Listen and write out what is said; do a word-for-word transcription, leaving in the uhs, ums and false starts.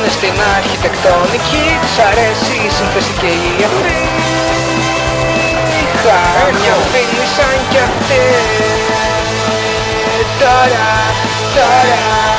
στην αρχιτεκτονική της αρέσει η σύνθεση και η ευθύ. Είχα μια φίλη σαν κι αυτή. Τώρα, τώρα